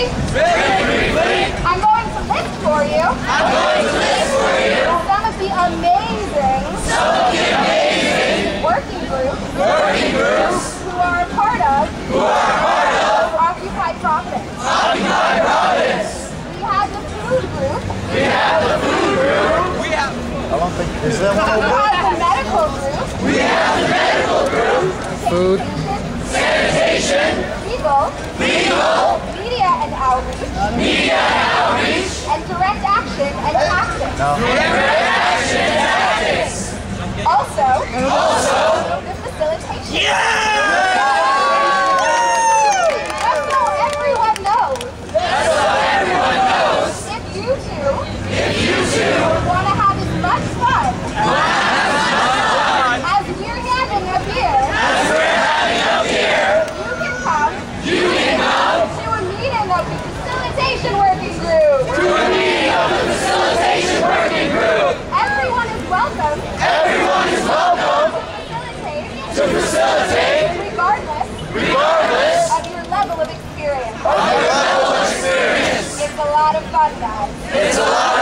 I'm going to list for you. Some of the amazing working groups who are a part of Occupy Providence. We have the food group. I don't think, is that one over? We have the medical group. Food. Sanitation. Legal. Media and outreach. And direct action and tactics. No. Also, the facilitation. That's so everyone knows. If you two want to have as much fun as we're having up here, you can come to a meeting of the facilitation working group. Everyone is welcome. To facilitate. Regardless of your level of experience. It's a lot of fun, guys.